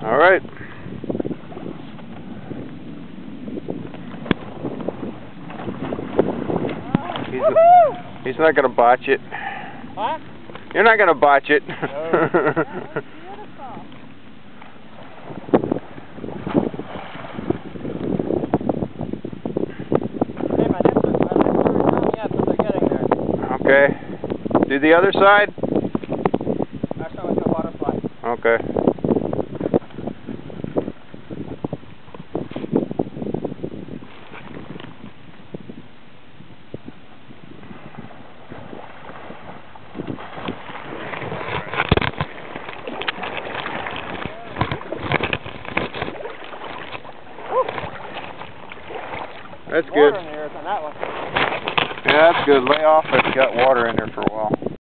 All right. He's not going to botch it. Huh? You're not going to botch it. No. That was beautiful. Hey, my next story coming up, but they're getting there. Okay. Do the other side? That's not with the butterfly. Okay. That's good. Water in the earth on that one. Yeah, that's good. Lay off if you got water in there for a while.